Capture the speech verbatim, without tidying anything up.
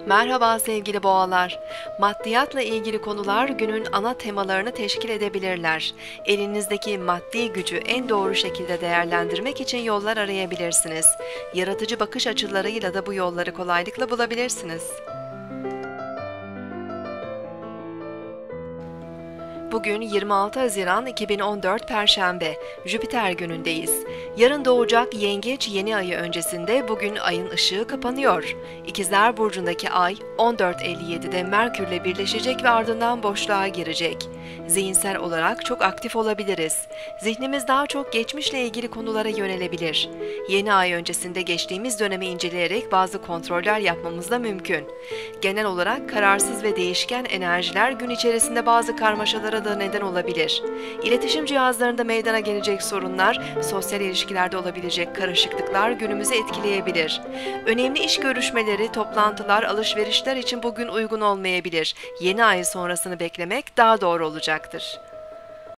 Merhaba sevgili boğalar. Maddiyatla ilgili konular günün ana temalarını teşkil edebilirler. Elinizdeki maddi gücü en doğru şekilde değerlendirmek için yollar arayabilirsiniz. Yaratıcı bakış açılarıyla da bu yolları kolaylıkla bulabilirsiniz. Bugün yirmi altı Haziran iki bin on dört Perşembe, Jüpiter günündeyiz. Yarın doğacak Yengeç yeni ayı öncesinde bugün ayın ışığı kapanıyor. İkizler Burcu'ndaki ay on dört elli yedi'de Merkürle birleşecek ve ardından boşluğa girecek. Zihinsel olarak çok aktif olabiliriz. Zihnimiz daha çok geçmişle ilgili konulara yönelebilir. Yeni ay öncesinde geçtiğimiz dönemi inceleyerek bazı kontroller yapmamız da mümkün. Genel olarak kararsız ve değişken enerjiler gün içerisinde bazı karmaşalara da neden olabilir. İletişim cihazlarında meydana gelecek sorunlar, sosyal ilişkilerde olabilecek karışıklıklar günümüzü etkileyebilir. Önemli iş görüşmeleri, toplantılar, alışverişler için bugün uygun olmayabilir. Yeni ay sonrasını beklemek daha doğru olacaktır.